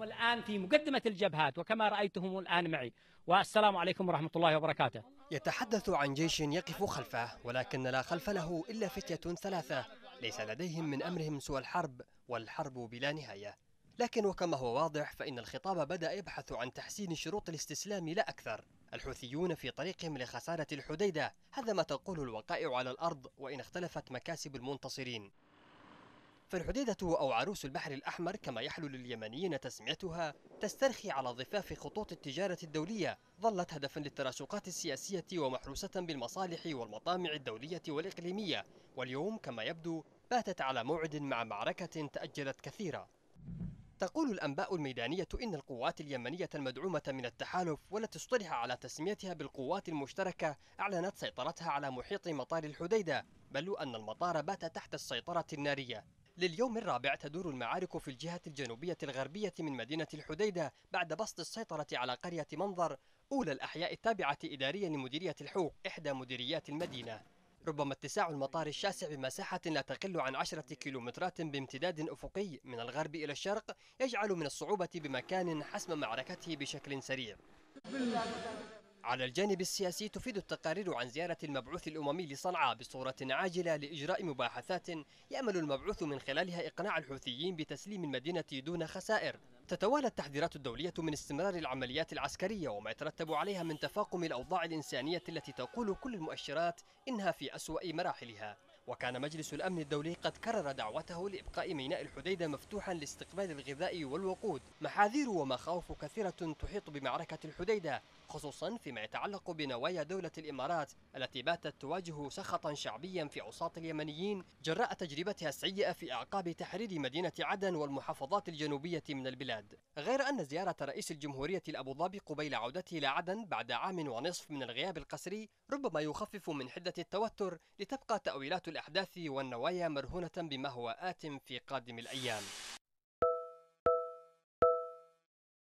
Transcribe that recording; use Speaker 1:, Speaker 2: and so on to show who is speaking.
Speaker 1: الآن في مقدمة الجبهات وكما رأيتهم الآن معي، والسلام عليكم ورحمة الله وبركاته.
Speaker 2: يتحدث عن جيش يقف خلفه، ولكن لا خلف له إلا فتية ثلاثة ليس لديهم من أمرهم سوى الحرب، والحرب بلا نهاية. لكن وكما هو واضح فإن الخطاب بدأ يبحث عن تحسين شروط الاستسلام لا أكثر. الحوثيون في طريقهم لخسارة الحديدة، هذا ما تقول الوقائع على الأرض وإن اختلفت مكاسب المنتصرين. فالحديدة أو عروس البحر الأحمر كما يحلو لليمنيين تسميتها، تسترخي على ضفاف خطوط التجارة الدولية، ظلت هدفا للتراشقات السياسية ومحروسة بالمصالح والمطامع الدولية والإقليمية، واليوم كما يبدو باتت على موعد مع معركة تأجلت كثيرا. تقول الأنباء الميدانية إن القوات اليمنية المدعومة من التحالف، والتي اصطلح على تسميتها بالقوات المشتركة، أعلنت سيطرتها على محيط مطار الحديدة، بل أن المطار بات تحت السيطرة النارية. لليوم الرابع تدور المعارك في الجهة الجنوبية الغربية من مدينة الحديدة بعد بسط السيطرة على قرية منظر، أولى الأحياء التابعة إداريا لمديرية الحوق إحدى مديريات المدينة. ربما اتساع المطار الشاسع بمساحة لا تقل عن 10 كيلومترات بامتداد أفقي من الغرب إلى الشرق يجعل من الصعوبة بمكان حسم معركته بشكل سريع. على الجانب السياسي تفيد التقارير عن زيارة المبعوث الأممي لصنعاء بصورة عاجلة لإجراء مباحثات يأمل المبعوث من خلالها إقناع الحوثيين بتسليم المدينة دون خسائر. تتوالى التحذيرات الدولية من استمرار العمليات العسكرية وما يترتب عليها من تفاقم الأوضاع الإنسانية التي تقول كل المؤشرات إنها في أسوأ مراحلها. وكان مجلس الأمن الدولي قد كرر دعوته لإبقاء ميناء الحديدة مفتوحا لاستقبال الغذاء والوقود. محاذير ومخاوف كثيرة تحيط بمعركة الحديدة، خصوصا فيما يتعلق بنوايا دولة الإمارات التي باتت تواجه سخطا شعبيا في أوساط اليمنيين جراء تجربتها السيئة في أعقاب تحرير مدينة عدن والمحافظات الجنوبية من البلاد. غير أن زيارة رئيس الجمهورية لأبوظبي قبيل عودته إلى عدن بعد عام ونصف من الغياب القسري ربما يخفف من حدة التوتر، لتبقى تأويلات الأحداث والنوايا مرهونة بما هو آت في قادم الأيام.